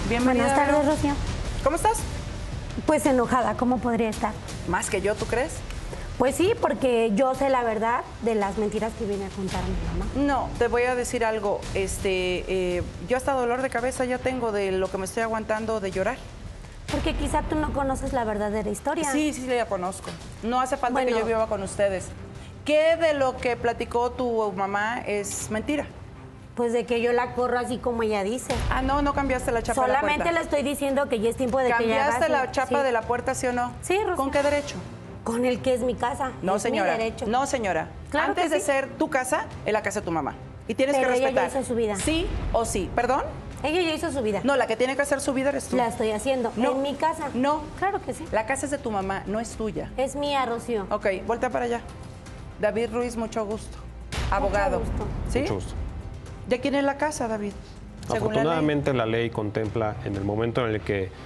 Bienvenida. Buenas tardes, Rocío. ¿Cómo estás? Pues enojada, ¿cómo podría estar? ¿Más que yo, tú crees? Pues sí, porque yo sé la verdad de las mentiras que viene a contar mi mamá. No, te voy a decir algo. Yo hasta dolor de cabeza ya tengo de lo que me estoy aguantando de llorar. Porque quizá tú no conoces la verdadera historia. Sí, sí, la conozco. No hace falta Bueno. que yo viva con ustedes. ¿Qué de lo que platicó tu mamá es mentira? Pues de que yo la corro así como ella dice. Ah, no cambiaste la chapa de la Solamente puerta. le estoy diciendo que ya es tiempo de que ella haga ¿Cambiaste la su- chapa sí. de la puerta, sí o no? Sí, Rocío. ¿Con qué derecho? Con el que es mi casa. No, es señora. mi derecho. No, señora. Claro Antes que de sí. ser tu casa, es la casa de tu mamá. Y tienes Pero que ella ya respetar. hizo su vida. Sí o sí. ¿Perdón? Ella ya hizo su vida. No, la que tiene que hacer su vida eres tú. La estoy haciendo. No. En mi casa. No. Claro que sí. La casa es de tu mamá, no es tuya. Es mía, Rocío. Ok, voltea para allá. David Ruiz, mucho gusto. Abogado. gusto. ¿Sí? Mucho gusto. ¿De quién es la casa, David? Según la ley. Afortunadamente la ley contempla, en el momento en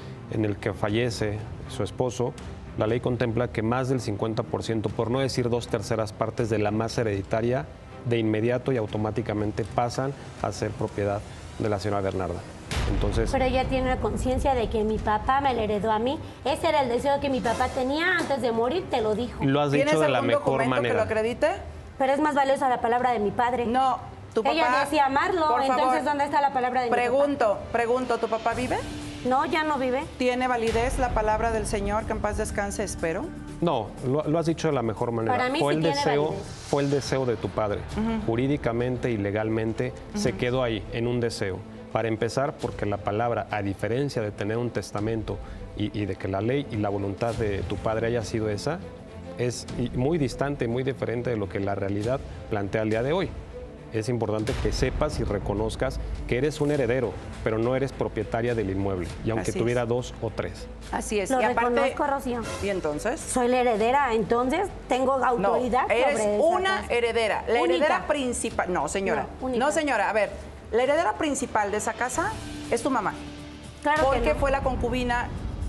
el que fallece su esposo, la ley contempla que más del 50%, por no decir 2/3 partes de la masa hereditaria, de inmediato y automáticamente pasan a ser propiedad de la señora Bernarda. Entonces, Pero ella tiene la conciencia de que mi papá me la heredó a mí. Ese era el deseo que mi papá tenía antes de morir, te lo dijo. lo has ¿Tienes dicho de la algún mejor documento que lo manera. acredite? Pero es más valiosa la palabra de mi padre. No, tu papá... Ella decía amarlo, por favor, entonces ¿dónde está la palabra de mi Pregunto, ¿tu papá vive? papá? No, ya no vive. ¿Tiene validez la palabra del Señor, que en paz descanse, espero? No, lo has dicho de la mejor manera. Para mí fue sí el tiene deseo, validez. fue el deseo de tu padre. Jurídicamente y legalmente se quedó ahí, en un deseo. Para empezar, porque la palabra, a diferencia de tener un testamento y de que la ley y la voluntad de tu padre haya sido esa, es muy distante, muy diferente de lo que la realidad plantea al día de hoy. Es importante que sepas y reconozcas que eres un heredero, pero no eres propietaria del inmueble, y aunque Así es. tuviera 2 o 3. Así es. Lo y aparte... reconozco, Rocío. ¿Y entonces? Soy la heredera, entonces tengo No, autoridad eres sobre esa una casa. heredera. La Única. heredera principal... No, señora. No, única. No, señora. A ver, la heredera principal de esa casa es tu mamá. Claro que Porque no. fue la concubina.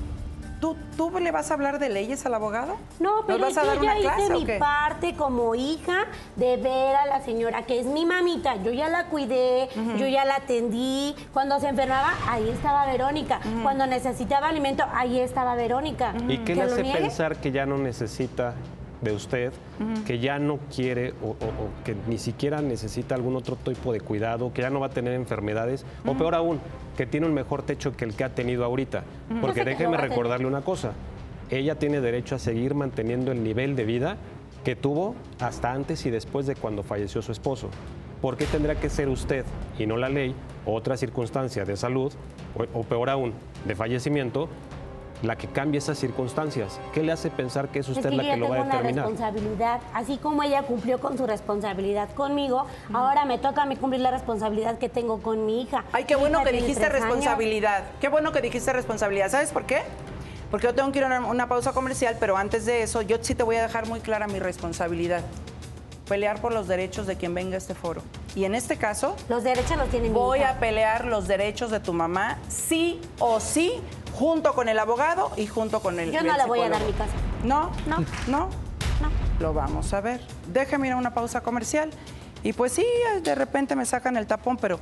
¿Tú le vas a hablar de leyes al abogado? No, pero ¿Nos vas a dar yo una ya clase hice o mi qué? parte como hija de ver a la señora, que es mi mamita. Yo ya la cuidé, yo ya la atendí. Cuando se enfermaba, ahí estaba Verónica. Cuando necesitaba alimento, ahí estaba Verónica. ¿Y qué ¿Que le lo hace niegue? pensar que ya no necesita de usted, que ya no quiere o que ni siquiera necesita algún otro tipo de cuidado, que ya no va a tener enfermedades, o peor aún, que tiene un mejor techo que el que ha tenido ahorita? Porque Yo sé que déjeme lo va a tener. recordarle una cosa, ella tiene derecho a seguir manteniendo el nivel de vida que tuvo hasta antes y después de cuando falleció su esposo. ¿Por qué tendrá que ser usted y no la ley, o otra circunstancia de salud, o peor aún, de fallecimiento, la que cambie esas circunstancias? ¿Qué le hace pensar que es Es usted que la yo que ya lo va a tengo una determinar? responsabilidad. Así como ella cumplió con su responsabilidad conmigo, ahora me toca a mí cumplir la responsabilidad que tengo con mi hija. Ay, qué Mi bueno hija que tiene dijiste 3 años. responsabilidad. Qué bueno que dijiste responsabilidad. ¿Sabes por qué? Porque yo tengo que ir a una pausa comercial, pero antes de eso, yo sí te voy a dejar muy clara mi responsabilidad. Pelear por los derechos de quien venga a este foro. Y en este caso, Los derechos los tiene mi voy hija. a pelear los derechos de tu mamá, sí o sí, junto con el abogado y junto con el Yo no el le voy a dar psicólogo. mi casa. ¿No? No. ¿No? No. Lo vamos a ver. Déjame ir a una pausa comercial. Y pues sí, de repente me sacan el tapón, pero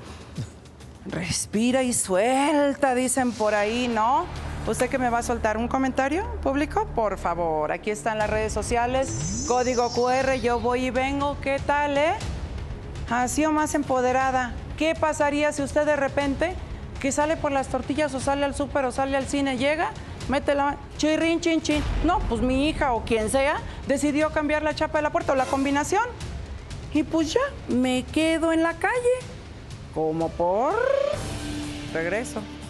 respira y suelta, dicen por ahí, ¿no? ¿Usted que me va a soltar un comentario público? Por favor, aquí están las redes sociales, código QR, yo voy y vengo, ¿qué tal, Así o más empoderada. ¿Qué pasaría si usted de repente, que sale por las tortillas o sale al súper o sale al cine, llega, mete la chirrin, chin, chin? No, pues mi hija o quien sea decidió cambiar la chapa de la puerta o la combinación. Y pues ya, me quedo en la calle. Como por... Regreso.